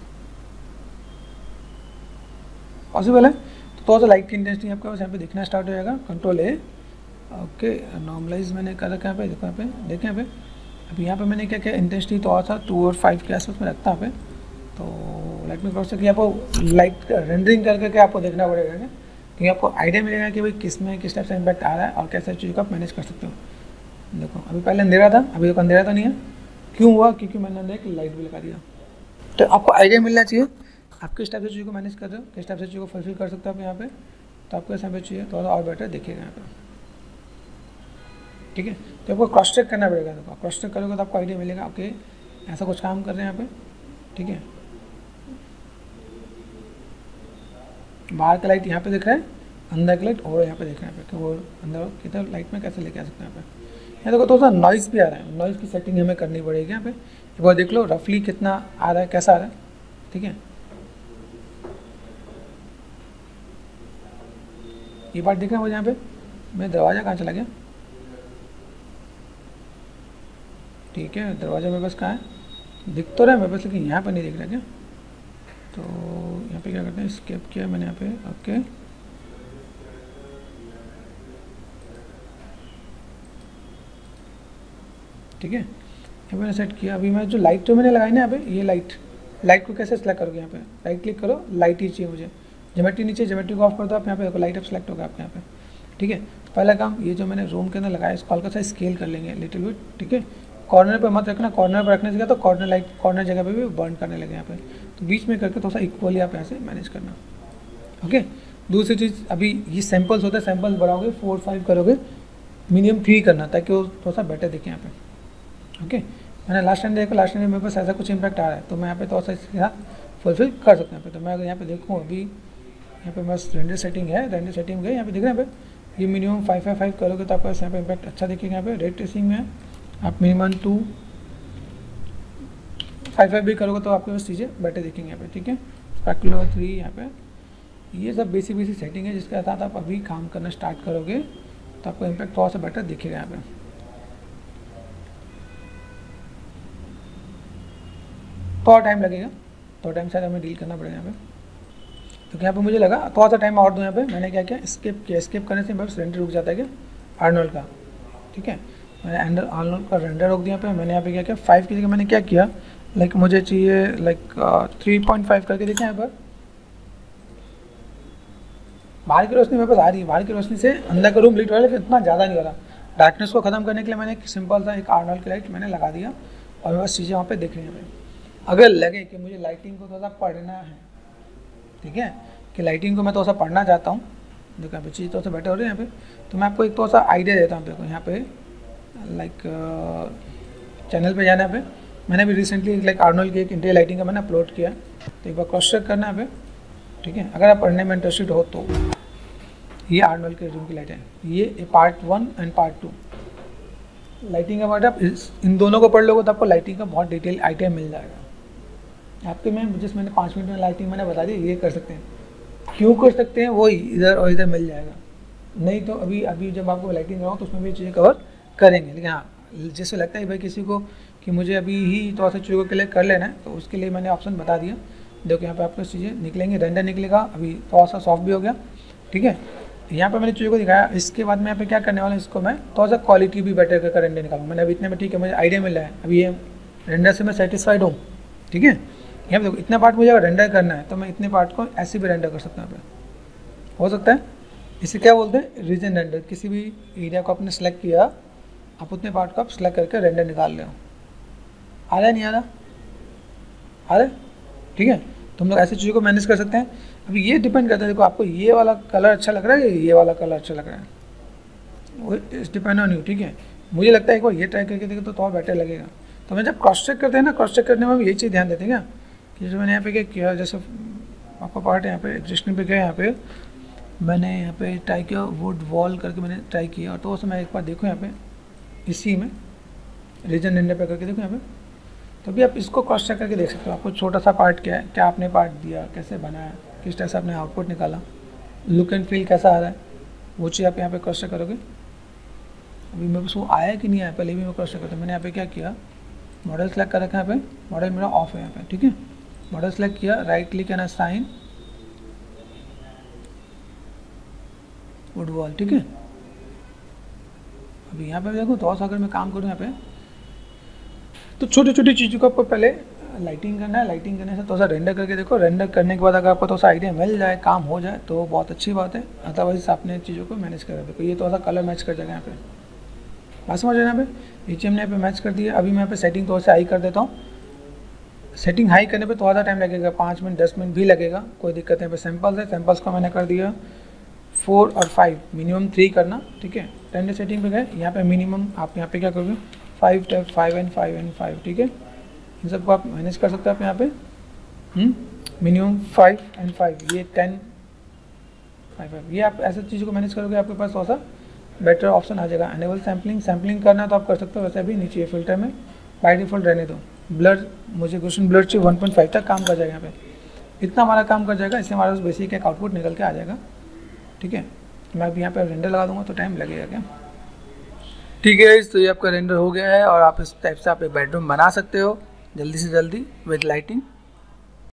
पॉसिबल है। तो थोड़ा सा लाइट की इंटेंसिटी आपके पास यहाँ पे दिखना स्टार्ट हो जाएगा। कंट्रोल ए, ओके, नॉर्मलाइज मैंने कर रखा है यहाँ पे, देखो यहाँ पे देखें यहाँ पे। अभी यहाँ पे मैंने क्या किया, इंटेंसिटी थोड़ा सा 2 और 5 के आसपास में रखता यहाँ पे। तो लाइट में क्रॉस से आपको लाइट रेंडरिंग करके आपको देखना पड़ेगा, क्योंकि आपको आइडिया मिलेगा कि भाई किस में किस टाइप से इम्पैक्ट आ रहा है और कैसे चीज़ को आप मैनेज कर सकते हो। देखो अभी पहले अंधेरा था, अभी तो अंधेरा तो नहीं है, क्यों हुआ, क्योंकि मैंने अंदर एक लाइट भी लगा दिया। तो आपको आइडिया मिलना चाहिए आप किस टाइप से चीज़ को मैनेज कर रहे हो, किस टाइप से चीज़ को फुलफिल कर सकते हो आप यहाँ पे। तो आपको यहाँ पे चाहिए थोड़ा और बेटर देखिएगा यहाँ पे, ठीक है। तो आपको क्रॉस चेक करना पड़ेगा। देखो क्रॉस चेक करोगे तो आपको आइडिया मिलेगा, ओके ऐसा कुछ काम कर रहे हैं यहाँ पे, ठीक है। बाहर का लाइट यहाँ पे दिख रहा है, अंदर का लाइट और यहाँ पे दिख रहा है, कि वो अंदर की तरफ लाइट में कैसे लेके आ सकते हैं यहाँ पे। यहाँ देखो थोड़ा सा नॉइज़ भी आ रहा है, नॉइज़ की सेटिंग हमें करनी पड़ेगी यहाँ पे। एक बार देख लो रफली कितना आ रहा है, कैसा आ रहा है, ठीक है। ये बात दिख रहा है मुझे यहाँ पे, मैं दरवाज़ा कहाँ चला गया, ठीक है। दरवाज़ा मेरे पास कहाँ है, दिख तो रहा है मेरे पास, लेकिन यहाँ पर नहीं दिख रहा क्या। तो यहाँ पे क्या करते हैं, स्केप किया मैंने यहाँ पे, ओके। ठीक है, यहाँ मैंने सेट किया। अभी मैं जो लाइट जो मैंने लगाई ना यहाँ पे, ये लाइट को कैसे सेलेक्ट करोगे, यहाँ पे राइट क्लिक करो, लाइट ही चाहिए मुझे, ज्योमेट्री नीचे, ज्योमेट्री को ऑफ कर दो आप। यहाँ पे देखो लाइट अब सेलेक्ट होगा आपके यहाँ पे, ठीक है। पहला काम ये जो मैंने रूम के अंदर लगाया इसको हल्का सा स्केल कर लेंगे लिटिल बिट, ठीक है। कॉर्नर पे मत रखना, कॉर्नर पर रखने से क्या तो कॉर्नर लाइट कॉर्नर जगह पे भी बर्न करने लगे यहाँ पे। तो बीच में करके थोड़ा सा इक्वली आप यहाँ से मैनेज करना, ओके। दूसरी चीज़, अभी ये सैम्पल्स होते हैं, सैम्पल्स बढ़ाओगे 4-5 करोगे, मिनिमम 3 करना ताकि वो थोड़ा सा बेटर दिखे यहाँ पे, ओके। मैंने लास्ट टाइम देखा, लास्ट टाइम मेरे पास ऐसा कुछ इम्पैक्ट आ रहा है, तो मैं यहाँ पे थोड़ा सा इसके साथ फुलफिल कर सकता हूँ। तो मैं अगर यहाँ पे देखूँ, अभी यहाँ पे बस रेंडर सेटिंग है, रेंडर सेटिंग गए, यहाँ पे दिख रहा है यहाँ पे, ये मिनिमम 5 करोगे तो आपका यहाँ पे इम्पैक्ट अच्छा दिखेगा। यहाँ पे रेट ट्रेसिंग में आप मिनिमम 5 भी करोगे तो आपके पास चीज़ें बेटर दिखेंगे यहाँ पे, ठीक है। स्पेक्युलर 3 यहाँ पे, ये सब बेसिक सेटिंग है जिसके साथ आप अभी काम करना स्टार्ट करोगे तो आपको इम्पैक्ट थोड़ा सा बेटर दिखेगा यहाँ पे। थोड़ा टाइम लगेगा, थोड़ा टाइम शायद हमें डील करना पड़ेगा यहाँ पे। तो यहाँ पे मुझे लगा थोड़ा सा टाइम और दूँ यहाँ पे, मैंने क्या किया, स्किप किया। स्किप करने से बस रेंडर रुक जाता है क्या, आर्नोल्ड का, ठीक है। मैंने आर्नोल्ड का रेंडर रोक दिया पे। मैंने यहाँ पे क्या किया, 5 की जगह मैंने क्या किया, लाइक मुझे चाहिए लाइक 3.5 करके देखें यहाँ पर। बाहर की रोशनी मेरे पास आ रही है, बाहर की रोशनी से अंदर का रूम लीट हो रहा है, लेकिन इतना ज़्यादा नहीं हो रहा। डार्कनेस को ख़त्म करने के लिए मैंने एक सिंपल सा एक आर्नोल्ड की लाइट मैंने लगा दिया और मेरे पास चीज़ें वहाँ पे दिख रही हैं। अगर लगे कि मुझे लाइटिंग को थोड़ा सा पढ़ना है, ठीक है, कि लाइटिंग को मैं थोड़ा सा पढ़ना चाहता हूँ, देखो यहाँ पे चीज़ थोड़ा सा बेटर हो रही है यहाँ पे, तो मैं आपको एक थोड़ा सा आइडिया देता हूँ। देखो यहाँ पे लाइक चैनल पे जाना पे, मैंने भी रिसेंटली लाइक आर्नोल्ड की एक इंटीरियर लाइटिंग का मैंने अपलोड किया, तो एक बार क्रॉस चेक करना है पे, ठीक है। अगर आप पढ़ने में इंटरेस्टेड हो तो ये आर्नोल्ड के रूम की लाइट है, ये पार्ट 1 एंड पार्ट 2 लाइटिंग का पार्ट। आप इन दोनों को पढ़ लोगे तो आपको लाइटिंग का बहुत डिटेल आइडिया मिल जाएगा आपके में। जिस मैंने 5 मिनट में लाइटिंग मैंने बता दी, ये कर सकते हैं, क्यों कर सकते हैं वो इधर और इधर मिल जाएगा। नहीं तो अभी जब आपको लाइटिंग कराऊँ तो उसमें भी चीज़ें कवर करेंगे, लेकिन हाँ जैसे लगता है भाई किसी को कि मुझे अभी ही थोड़ा सा चीज़ों को क्लियर कर लेना है, तो उसके लिए मैंने ऑप्शन बता दिया। देखो यहाँ पे आपको चीज़ें निकलेंगी, रेंडर निकलेगा। अभी थोड़ा सा सॉफ्ट भी हो गया, ठीक है। यहाँ पे मैंने चीज़ों को दिखाया। इसके बाद मैं यहाँ पे क्या करने वाला हूँ, इसको मैं थोड़ा सा क्वालिटी भी बेटर करके रेंडर निकालूँ। मैंने अभी इतने में ठीक है, मुझे आइडिया मिल रहा है, अभी ये रेंडर से मैं सेटिस्फाइड हूँ, ठीक है। यहाँ पे देखो इतना पार्ट मुझे अगर रेंडर करना है तो मैं इतने पार्ट को ऐसे भी रेंडर कर सकता हूँ, यहाँ पे हो सकता है। इसे क्या बोलते हैं, रीजन रेंडर। किसी भी एरिया को आपने सेलेक्ट किया, आप उतने पार्ट को आप सेलेक्ट करके रेंडर निकाल ले। आ रहा है, नहीं आ रहा, आ रहा है, ठीक है। तो हम लोग ऐसी चीज़ों को मैनेज कर सकते हैं। अभी ये डिपेंड करता है, देखो आपको ये वाला कलर अच्छा लग रहा है या ये वाला कलर अच्छा लग रहा है, वो इट्स डिपेंड ऑन यू, ठीक है। मुझे लगता है एक बार ये ट्राई करके देखो तो थोड़ा बेटर लगेगा। तो मैं जब क्रॉस चेक करते हैं ना, क्रॉस चेक करने में भी यही चीज़ ध्यान देते हैं क्या, कि जो मैंने यहाँ पे क्या किया, जैसे आपका पार्ट है यहाँ पे एग्जिस्टिंग पे गया, यहाँ पे मैंने यहाँ पे ट्राई किया वुड वॉल करके मैंने ट्राई किया, और तो उसे मैं एक बार देखूँ यहाँ पे इसी में रीजन रेंडर पे करके देखो यहाँ पे, तो भी आप इसको क्रॉस चेक करके देख सकते हो। आपको छोटा सा पार्ट क्या है, क्या आपने पार्ट दिया, कैसे बनाया, किस तरह से आपने आउटपुट निकाला, लुक एंड फील कैसा आ रहा है, वो चीज़ आप यहाँ पे क्रॉस चेक करोगे। अभी मेरे पास वो आया कि नहीं आया, पहले भी मैं क्रॉस चेक करता हूँ। मैंने यहाँ पे क्या किया, मॉडल सेलेक्ट कर रखा है, यहाँ पे मॉडल मेरा ऑफ है यहाँ पे, ठीक है। मॉडल सेलेक्ट किया, राइट क्लिक है ना, साइन वुड वॉल, ठीक है। अभी यहाँ पे देखो थोड़ा सा अगर मैं काम करूँ यहाँ पे, तो छोटी छोटी चीज़ों को आपको पहले लाइटिंग करना है। लाइटिंग करने से थोड़ा सा रेंडर करके देखो। रेंडर करने के बाद अगर आपको थोड़ा सा आइडिया मिल जाए, काम हो जाए, तो बहुत अच्छी बात है। अदरवाइज आपने चीज़ों को मैनेज कर देखो, ये थोड़ा सा कलर मैच कर जाएगा यहाँ पे, बात समझ यहाँ पे। नीचे हमने यहाँ पे मैच कर दिया। अभी मैं यहाँ पे सेटिंग थोड़ा सा हाई कर देता हूँ। सेटिंग हाई करने पे थोड़ा सा टाइम लगेगा, 5 मिनट 10 मिनट भी लगेगा, कोई दिक्कत नहीं। यहाँ पे सैम्पल्स है, सैम्पल्स को मैंने कर दिया 4 और 5, मिनिमम 3 करना, ठीक है। रेंडर सेटिंग पे गए, यहाँ पे मिनिमम आप यहाँ पे क्या करोगे 5 टाइप 5 एंड 5 एंड 5, ठीक है। इन सबको आप मैनेज कर सकते हो आप यहाँ पे, मिनिमम 5 एंड 5, ये 10 5 5, ये आप ऐसे चीज़ों को मैनेज करोगे, आपके पास थोड़ा सा बेटर ऑप्शन आ जाएगा। एनेबल सैम्पलिंग, सैम्पलिंग करना तो आप कर सकते हो, वैसे भी नीचे फिल्टर में बाय डिफॉल्ट रहने दो। ब्लर, मुझे क्वेश्चन ब्लर चाहिए 1.5 तक काम कर जाएगा यहाँ पे, इतना हमारा काम कर जाएगा। इससे हमारा बेसिक एक आउटपुट निकल के आ जाएगा, ठीक है। मैं अभी यहाँ पे रेंडर लगा दूंगा तो टाइम लगेगा क्या, ठीक है। तो ये आपका रेंडर हो गया है, और आप इस टाइप से आप एक बेडरूम बना सकते हो जल्दी से जल्दी विद लाइटिंग।